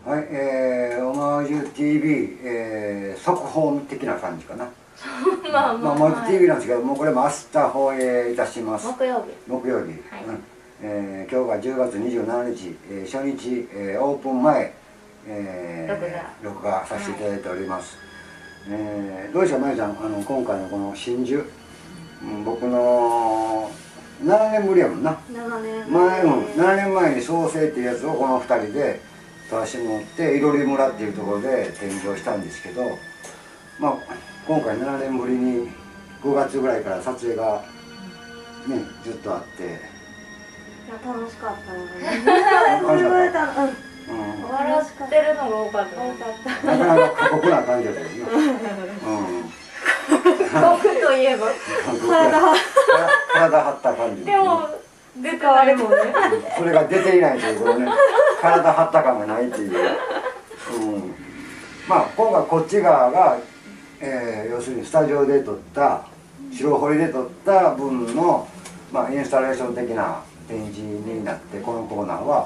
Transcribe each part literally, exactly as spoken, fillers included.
はい、えー、オマージュ ティーブイ、えー、速報的な感じかな。 まあまあ、 まあ、オマージュ ティーブイ なんですけど、もうこれも明日放映いたします。 木曜日。 木曜日。はい、うん、えー、今日がじゅうがつにじゅうしちにち、えー、初日、えー、オープン前、えー、録画させていただいております。はい、えー、どうでしょう、まゆちゃん、あの今回のこの真珠、うん、僕のななねんぶりやもんな。 ななねん前、うん、ななねんまえに創生っていうやつをこのふたりで撮らせてもらって、いろり村っていうところで展示をしたんですけど、まあ今回ななねんぶりにごがつぐらいから撮影がねずっとあって、 いや楽しかったよね。 楽しかった。 笑ってるのが多かった。多かった。 なかなか過酷な感じだったよね。 過酷といえば体体張った感じ。 でも出てないもんね。 それが出ていないということね。体張った感がないっていう。うん、まあ今回こっち側が、えー、要するにスタジオで撮った白彫りで撮った分の、まあ、インスタレーション的な展示になって、このコーナーは、はい、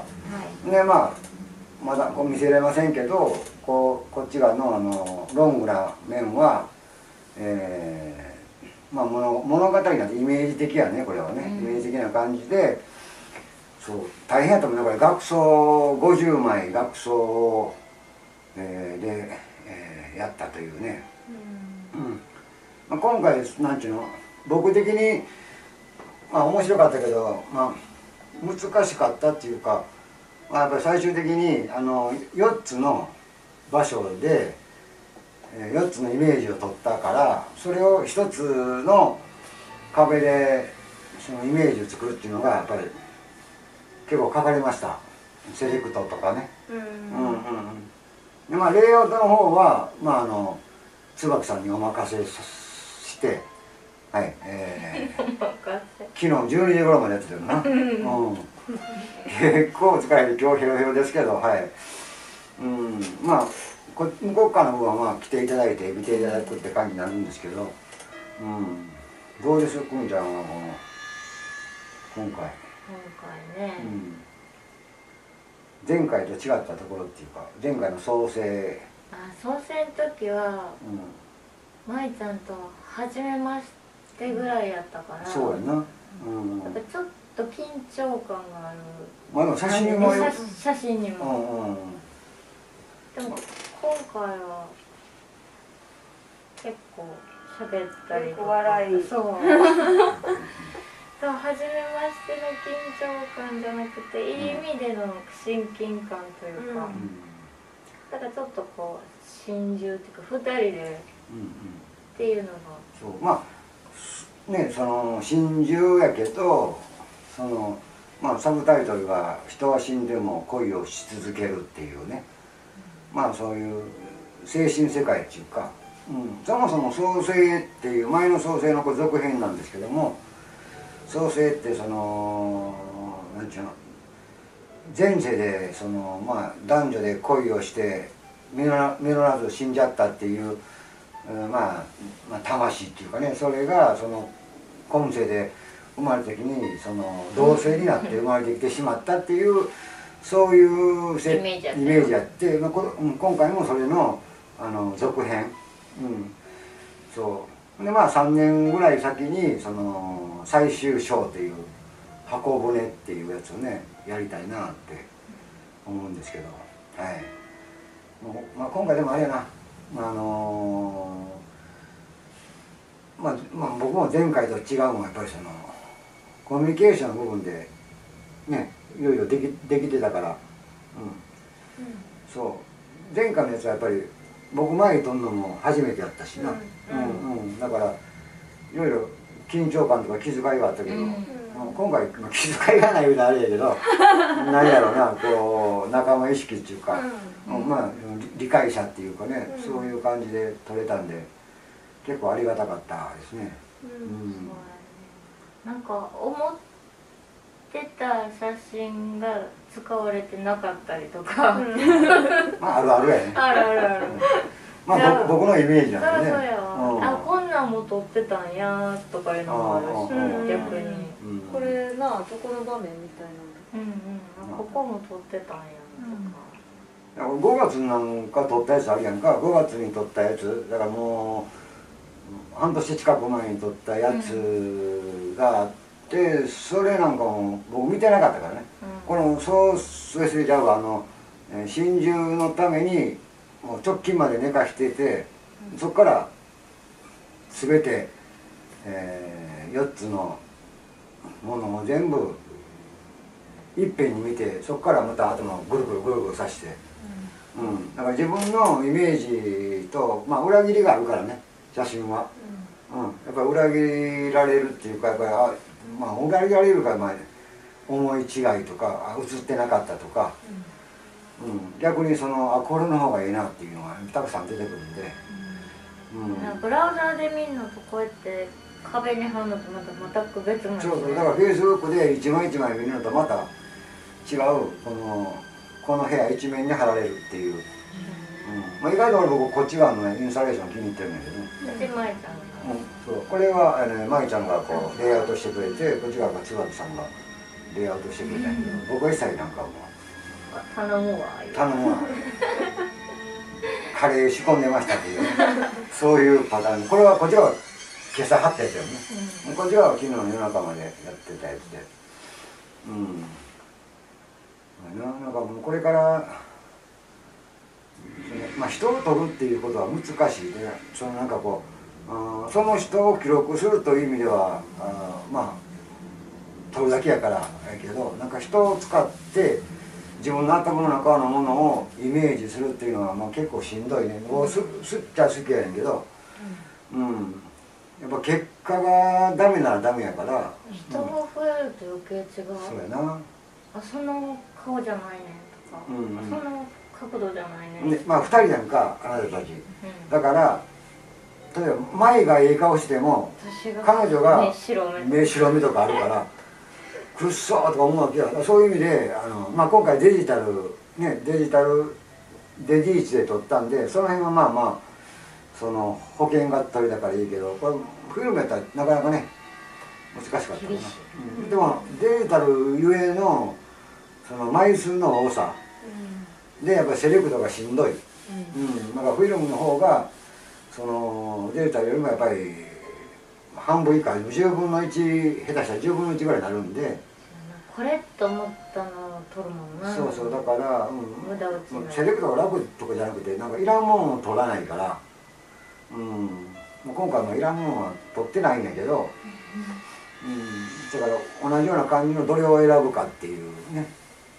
でまあまだこう見せれませんけど、こうこっち側のあのロングな面は、えー、まあ物物語なんてイメージ的やね、これはね、うん、イメージ的な感じで、そう大変やと思うね、これ額装ごじゅうまい額装を、えー、で、えー、やったというね、うんうん、まあ、今回なんちゅうの、僕的にまあ面白かったけど、まあ難しかったっていうか、まあ、やっぱり最終的にあのよっつの場所でよっつのイメージを取ったから、それをひとつの壁でそのイメージを作るっていうのがやっぱり結構かかりました。セレクトとかね。うんうんうん。でまあレイアウトの方はまああの椿さんにお任せして、はい、えー、昨日じゅうにじ頃までやってたよな。うん。結構疲れて今日ヘロヘロですけど、はい。うん、まあこ向こう側の方はまあ来ていただいて見ていただくって感じになるんですけど、うん、どうですくんちゃんはこの今回。 今回ね、 うん、前回と違ったところっていうか、前回の創生。 あ、創生の時は、うん、舞ちゃんと初めましてぐらいやったから、 そうやな、うん、 やっぱちょっと緊張感がある。 まあでも写真にも写, 写真にも、うんうん、でも今回は結構喋ったりとか、 笑い、 そうそう、初めましての緊張感じゃなくて、いい意味での親近感というか、うん、だからちょっとこう心中っていうかふたりで、うんうん、っていうのがそう、まあね、その心中やけど、そのまあサブタイトルが「人は死んでも恋をし続ける」っていうね、うん、まあそういう精神世界っていうか、うん、そもそも創生っていう前の創生の続編なんですけども、創生ってその何て言うの、前世でその、まあ、男女で恋をして実らず死んじゃったっていう、まあ、まあ魂っていうかね、それがその今世で生まれた時にその同性になって生まれてきてしまったっていう、そういうイメージあって、まあ、こ今回もそれのあの続編、うん、そうでまあさんねんぐらい先にその最終章っていう箱舟っていうやつをねやりたいなって思うんですけど、はい。もうまあ、今回でもあれやな、あのー、まあ、まあ僕も前回と違うのはやっぱりそのコミュニケーションの部分でねいろいろできできてたから、うん、うん、そう前回のやつはやっぱり僕前に撮るのも初めてやったしな、うんうん、だからいろいろ緊張感とか気遣いがあったけど、うん、今回気遣いがないようなあれやけど何やろうな、こう仲間意識っていうか、うん、まあ理解者っていうかね、うん、そういう感じで撮れたんで結構ありがたかったですね。うん、うん、 なんか思ってた写真が使われてなかったりとかまああるあるやね。 あるあるある。 まあ僕僕のイメージなんでね。 そうやわ。あ、こんなんも撮ってたんやとかいうのもあるし、逆に。 これな、どこの場面みたいな。 うんうん。ここも撮ってたんやとか。 ごがつなんか撮ったやつあるやんか。ごがつに撮ったやつだからもう半年近く前に撮ったやつがあって、それなんかも僕見てなかったからね、うん、このソースウェスリー・ジャブはあの真珠のためにもう直近まで寝かしてて、そこから全て、えー、よっつのものを全部いっぺんに見て、そこからまた頭をぐるぐるぐるぐるさして、うん、うん、だから自分のイメージと、まあ、裏切りがあるからね写真は、うん、やっぱり裏切られるっていうか、やっぱりあ、まあ、裏切られるから、まあ、思い違いとか写ってなかったとか、うん、逆にそのあこれの方がいいなっていうのがたくさん出てくるんで、 うん、ブラウザーで見るのとこうやって壁に貼るのとまた全く別なんですね。 そうそう、だからフェイスブックで一枚一枚見るのとまた違うこのこの部屋一面に貼られるっていう、うん、まあ、意外と俺僕こっち側の、ね、インスタレーション気に入ってるんだけどね。 で舞ちゃんが、 うん、そうこれはあの、ね、舞ちゃんがこうレイアウトしてくれて、こっち側が椿さんがレイアウトしてくれたんだけど、僕は一切なんかもう頼むわ頼むわカレー仕込んでましたっていう、ね、そういうパターン。これはこっち側今朝貼ったやつよね、うん、こっち側は昨日の夜中までやってたやつで、うん、なんかもうこれから、まあ、人を撮るっていうことは難しいで、そのなんかこうあその人を記録するという意味ではあまあ撮るだけやからやけど、なんか人を使って自分の頭の中のものをイメージするっていうのはまあ結構しんどいね。もうすすっちゃ好きやねんけど、うん、やっぱ結果がダメならダメやから。 人が増えると余計違う。 そうやな。 あその顔じゃないねんとか、うんうん、あその角度じゃないねんで、まあふたりなんかあなたたち、うん、だから例えば舞がええ顔しても彼女が目白目とかあるからくっそーとか思うわけよ。そういう意味であの、まあ、今回デジタルねデジタルデジーチで撮ったんで、その辺はまあまあその保険が取れたからいいけど、これフィルムやったらなかなかね難しかったかな、うん、でもデジタルゆえのその枚数の多さでやっぱりセレクトがしんどい、うん、だからフィルムの方がそのデジタルよりもやっぱり半分以下じゅうぶんのいち下手したらじゅうぶんのいちぐらいになるんで、 これと思ったのを撮るもんな。 そうそう、だから、うん、 無駄打ちない。 セレクトが楽とかじゃなくてなんかいらんもんを撮らないから、うん、もう今回もいらんもんは撮ってないんだけど、うん、だから同じような感じのどれを選ぶかっていうね。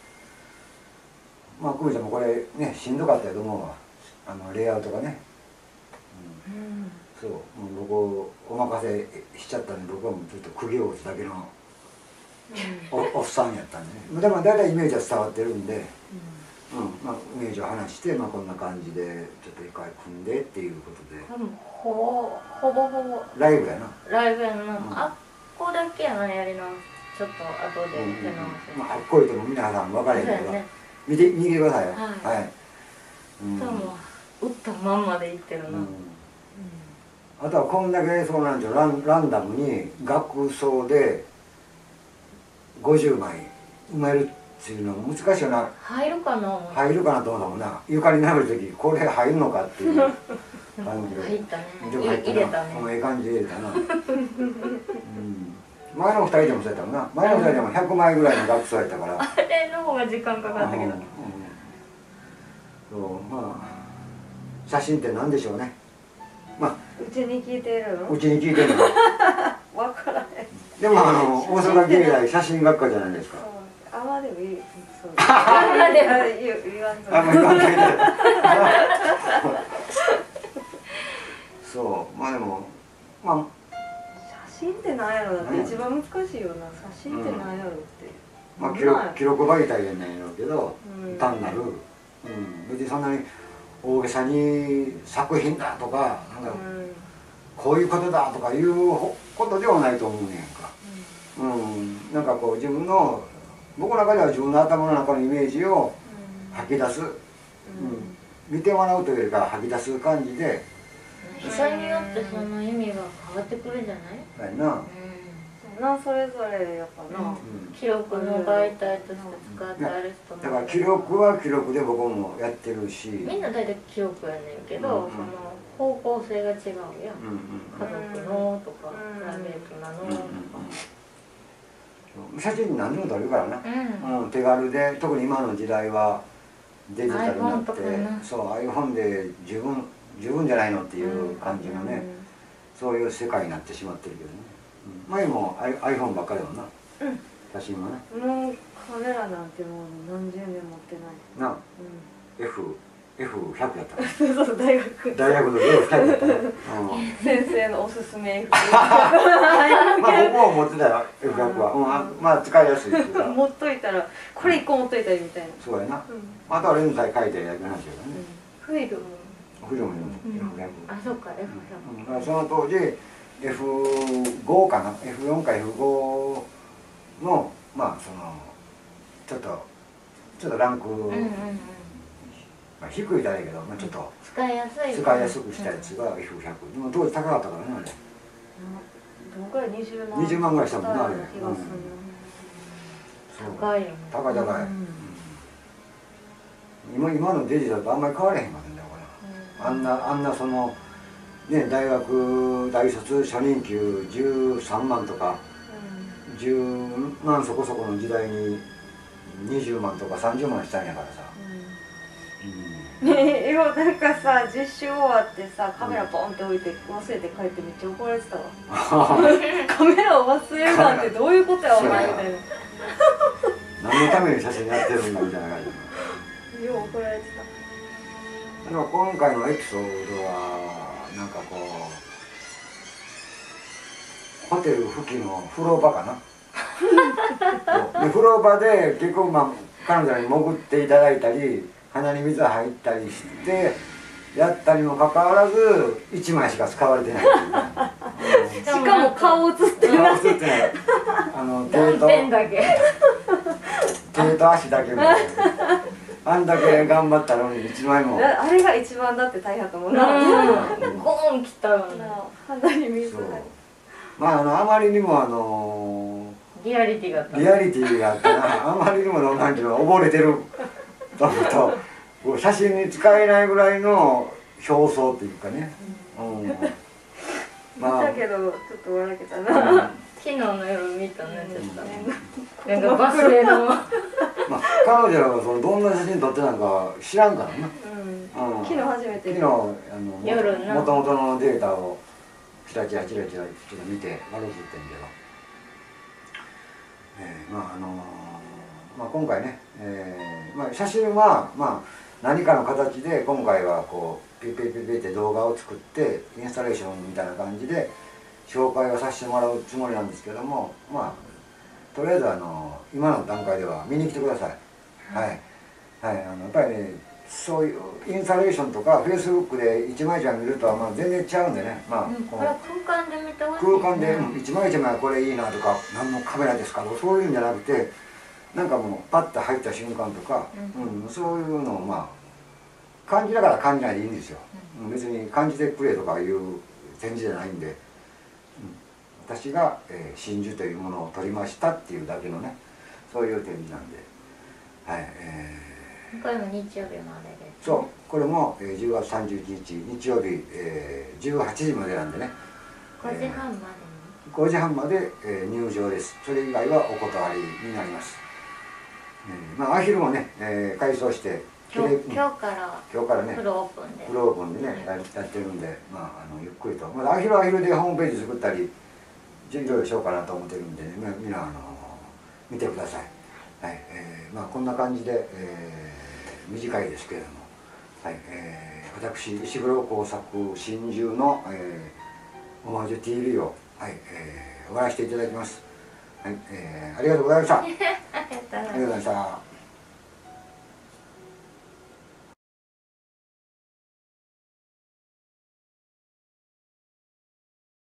まあ久美ちゃんもこれねしんどかったけども、あのレイアウトがね、うんうん、そうもう僕お任せしちゃったんで、僕はもうずっと釘を打つだけの、うん、お, おっさんやったんでね。でも大体イメージは伝わってるんで、うんうん、まあ、イメージを話して、まあ、こんな感じでちょっと一回組んでっていうことで、 ほぼほぼほぼライブやな。 ライブやな、うん、あっこだけやなやり直す、ちょっと後で手直す、 まあ、あっこいとも皆さん分かれへんけど、ね、見て見てくださいよ。はい、はい、 うん、もう打ったまんまでいってるな、うんうん、 あとはこんだけそうなんですよ、ラン、ランダムに額装でごじゅうまい埋めるっていうのは難しいよな。 入るかな入るかなと思ったもんな。床に並べる時これ入るのかっていう感じで入ったね。 でも入ったな。入れたね。ええ感じで入れたな、うん、前のふたりでもそうやったもんな。前のふたりでもひゃくまいぐらいの額装やったからあれの方が時間かかったけど、うんうん、 そうまあ写真って何でしょうね。まあうちに聞いてるの？ うちに聞いてるの。 わからない。 でもあの大阪芸大写真学科じゃないですか。 あまでもいい。そう。あまでも言わんと。あま言わんといて。 そうまあでもまあ写真ってなんやろだって一番難しいよな。写真ってなんやろって。 まあ記録記録媒体やないんやろうけど、単なる、うん、別にそんなに大げさに作品だとかなんかこういうことだとかいうことではないと思うねんか。うん、なんかこう自分の僕の中では自分の頭の中のイメージを吐き出す、うん、見てもらうというよりか吐き出す感じで、 人によってその意味が変わってくるんじゃない？ だよな、 うん、なそれぞれやっぱな、うん、 記録の媒体として使ってある人もだから記録は記録で僕もやってるし、 みんな大体記録やねんけど、 うんうん、 その方向性が違うやん、 うんうん、 家族のとか、プライベートなのとか、 うんうん、写真何でも撮れるからな、 うんうん、手軽で、特に今の時代はデジタルになって、そう iPhone で十分十分じゃないのっていう感じのね、うん、そういう世界になってしまってるけどね、うん、前も iPhone ばっかりだもんな、うん、写真はね。 もうカメラなんてもう何十年持ってないな、 うん、Fエフひゃく やったからそうそう、大学大学の エフひゃく やったから、うん、 先生のおすすめ エフまあ僕も持ってたよ エフひゃく は、うん、あまあ使いやすいっていうか持っといたらこれいっこ持っといたりみたいな、 そうやな、うん、あとはレンズさえ描いてやる話だよね、 フィルムフィルムの エフひゃく、 あ、そっか エフひゃく、 うん、その当時 エフご かな エフよん か エフご のまあそのちょっとちょっとランク、うんうんうん、まあ、低いだけけど、まあ、ちょっと使いやすい使いやすくしたやつが エフひゃく、でも当時高かったからねあれ、 どのくらいにじゅうまんにじゅうまんぐらいしたもんねあれ、 高いよね、 高い高い、うん、今今のデジタルとあんまり変われへんかったんだよこれ、うん、あんなあんなそのね大学大卒初任給じゅうさんまんとか、うん、じゅうまんそこそこの時代ににじゅうまんとかさんじゅうまんしたんやからさ、 ねえ、今なんかさ実習終わってさカメラポンって置いて忘れて帰ってめっちゃ怒られてたわカメラを忘れるなんてどういうことやお前みたいな何のために写真やってるんだみたいな感じよう怒られてた。でも今回のエピソードはなんかこうホテル付近の風呂場かなで風呂場で結構まあ彼女に潜っていただいたり鼻に水入ったりしてやったにもかかわらずいちまいしか使われてないっていうか、 うん、しかも顔映ってない顔映ってないあの手と手と足だけみたいなあんだけ頑張ったのにいちまいもあれが一番だって大変だと思うな、 ゴーン切ったよね、 鼻に水入る、 まああのあまりにもあのリアリティがあったリアリティがあったなあまりにもなんていうの溺れてると思うと写真に使えないぐらいの表層っていうかね、うん、 まあ見たけどちょっと笑けたな、うん、 昨日の夜見たねちょっと、うん、なんかバスへのまあ彼女らがそのどんな写真撮ってなんか知らんからな、 うんうん、昨日初めて昨日あの夜なもともとのデータをチラチラチラチラちょっと見て悪くってんけど、えー、まああのーまあ、今回ね、えーまあ、写真は、まあ、何かの形で今回はこうピッピッピッピッって動画を作ってインスタレーションみたいな感じで紹介をさせてもらうつもりなんですけども、まあとりあえずあの今の段階では見に来てください。はい、はい、あのやっぱりねそういうインスタレーションとかフェイスブックで一枚一枚見るとはまあ全然違うんでね、まあ、うん、 これは空間で見てほしい、 ね、空間で、うん、一枚一枚これいいなとか何のカメラですかとかそういうんじゃなくてなんかもうパッと入った瞬間とか、うんうん、そういうのをまあ感じながら感じないでいいんですよ、うん、別に感じてくれとかいう展示じゃないんで、うん、私が、えー、真珠というものを撮りましたっていうだけのねそういう展示なんで、はい、えー、これも日曜日までです、ね、 そうこれも、えー、じゅうがつさんじゅういちにち日曜日、えー、じゅうはちじまでなんでねごじはんまでに、 えー、ごじはんまで、えー、入場です。それ以外はお断りになります。えー、まあアヒルもね、えー、改装して今日、今日から今日からねフルオープンでフルオープンでね、やってるんで、まあ、あのゆっくりと、まあ、アヒルはアヒルでホームページ作ったりいろいろしようかなと思ってるんで、ね、みんなあの見てください。はい、えー、まあこんな感じで、えー、短いですけれども、はい、えー、私石黒工作真珠の、えー、オマージュ ティーブイ を、はい、えー、終わらせていただきます。はい、えー、ありがとうございました。ありがとうございました。